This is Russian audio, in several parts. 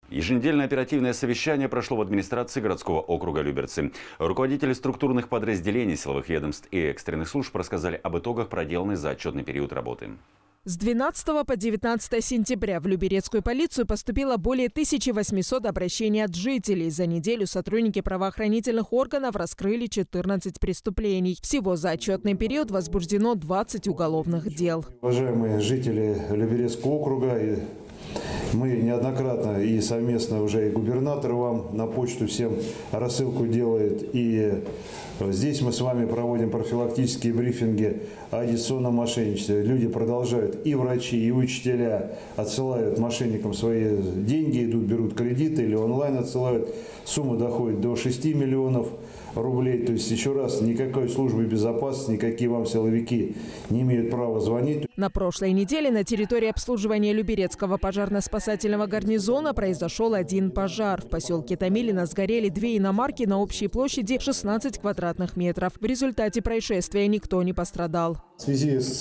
Еженедельное оперативное совещание прошло в администрации городского округа Люберцы. Руководители структурных подразделений силовых ведомств и экстренных служб рассказали об итогах проделанной за отчетный период работы. С 12 по 19 сентября в Люберецкую полицию поступило более 1800 обращений от жителей. За неделю сотрудники правоохранительных органов раскрыли 14 преступлений. Всего за отчетный период возбуждено 20 уголовных дел. Уважаемые жители Люберецкого округа, мы неоднократно и совместно уже и губернатор вам на почту всем рассылку делает. И здесь мы с вами проводим профилактические брифинги о дистанционном мошенничестве. Люди продолжают, и врачи, и учителя отсылают мошенникам свои деньги, идут, берут кредиты или онлайн отсылают. Сумма доходит до 6 миллионов рублей. То есть, еще раз, никакой службы безопасности, никакие вам силовики не имеют права звонить. На прошлой неделе на территории обслуживания Люберецкого пожарно-спасательного гарнизона произошел один пожар. В поселке Томилино сгорели 2 иномарки на общей площади 16 квадратных метров. В результате происшествия никто не пострадал. В связи с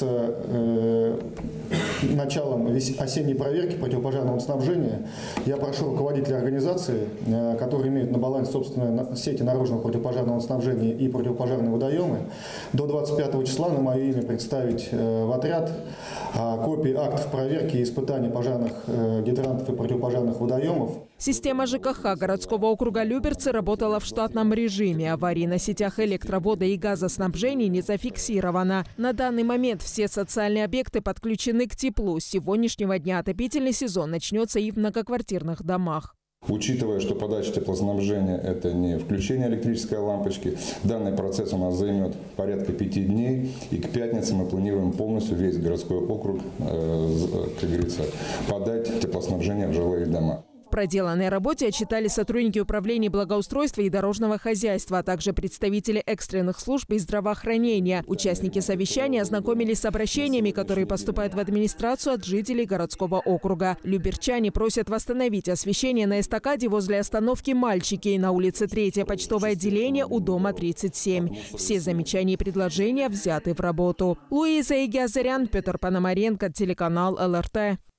началом осенней проверки противопожарного снабжения я прошу руководителей организации, которые имеют на балансе собственной сети наружного противопожарного снабжения и противопожарные водоемы, до 25 числа на мое имя представить в отряд копии актов проверки и испытаний пожарных гидрантов и противопожарных водоемов. Система ЖКХ городского округа Люберцы работала в штатном режиме. Аварий на сетях электровода и газоснабжения не зафиксировано. На данный момент все социальные объекты подключены к теплу. С сегодняшнего дня отопительный сезон начнется и в многоквартирных домах. Учитывая, что подача теплоснабжения – это не включение электрической лампочки, данный процесс у нас займет порядка 5 дней. И к пятнице мы планируем полностью весь городской округ, как говорится, подать теплоснабжение в жилые дома. В проделанной работе отчитали сотрудники управления благоустройства и дорожного хозяйства, а также представители экстренных служб и здравоохранения. Участники совещания ознакомились с обращениями, которые поступают в администрацию от жителей городского округа. Люберчане просят восстановить освещение на эстакаде возле остановки «Мальчики» на улице 3-е почтовое отделение у дома 37. Все замечания и предложения взяты в работу. Луиза Игиазарян, Петр Пономаренко, телеканал ЛРТ.